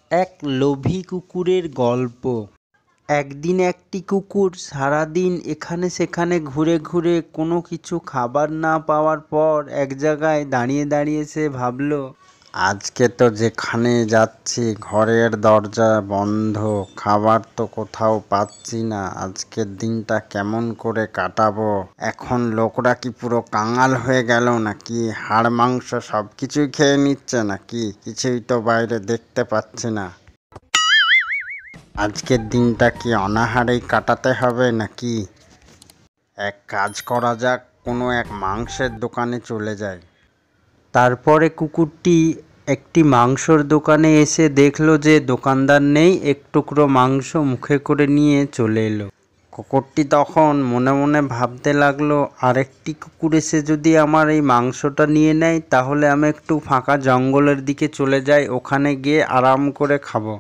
এক লোভী কুকুরের গল্প। একদিন একটি কুকুর সারাদিন এখানে সেখানে ঘুরে ঘুরে কোনো কিছু খাবার না পাওয়ার পর এক জায়গায় দাঁড়িয়ে দাঁড়িয়ে সে ভাবল, আজকে তো যেখানে যাচ্ছি ঘরের দরজা বন্ধ, খাবার তো কোথাও পাচ্ছি না, আজকের দিনটা কেমন করে কাটাবো। এখন লোকরা কি পুরো কাঙাল হয়ে গেল নাকি? হাড় মাংস সব কিছুই খেয়ে নিচ্ছে নাকি? কিছুই তো বাইরে দেখতে পাচ্ছি না। আজকের দিনটা কি অনাহারেই কাটাতে হবে নাকি? এক কাজ করা যাক, কোনো এক মাংসের দোকানে চলে যায়। তারপরে কুকুরটি একটি মাংসর দোকানে এসে দেখলো যে দোকানদার নেই, এক টুকরো মাংস মুখে করে নিয়ে চলে এলো। কুকুরটি তখন মনে মনে ভাবতে লাগলো, আরেকটি কুকুর এসে যদি আমার এই মাংসটা নিয়ে নেয় তাহলে আমি একটু ফাঁকা জঙ্গলের দিকে চলে যাই, ওখানে গিয়ে আরাম করে খাবো।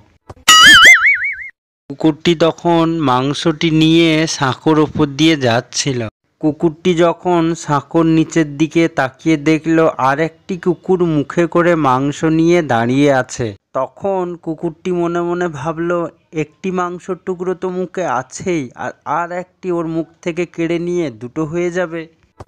কুকুরটি তখন মাংসটি নিয়ে সাঁকোর ওপর দিয়ে যাচ্ছিল। কুকুরটি যখন সাঁকোর নিচের দিকে তাকিয়ে দেখলো আর একটি কুকুর মুখে করে মাংস নিয়ে দাঁড়িয়ে আছে, তখন কুকুরটি মনে মনে ভাবলো, একটি মাংসর টুকরো তো মুখে আছেই, আর একটি ওর মুখ থেকে কেড়ে নিয়ে দুটো হয়ে যাবে।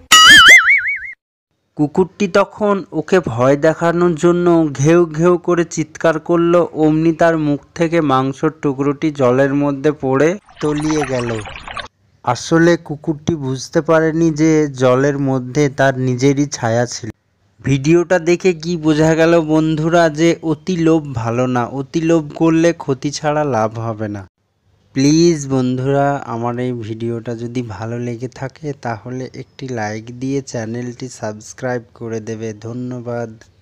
কুকুরটি তখন ওকে ভয় দেখানোর জন্য ঘেউ ঘেউ করে চিৎকার করলো, অমনি তার মুখ থেকে মাংসর টুকরোটি জলের মধ্যে পড়ে তলিয়ে গেল। আসলে কুকুরটি বুঝতে পারেনি যে জলের মধ্যে তার নিজেরই ছায়া ছিল। ভিডিওটা দেখে কি বোঝা গেল বন্ধুরা, যে অতি লোভ ভালো না, অতি লোভ করলে ক্ষতি ছাড়া লাভ হবে না। প্লিজ বন্ধুরা, আমার এই ভিডিওটা যদি ভালো লেগে থাকে তাহলে একটি লাইক দিয়ে চ্যানেলটি সাবস্ক্রাইব করে দেবে। ধন্যবাদ।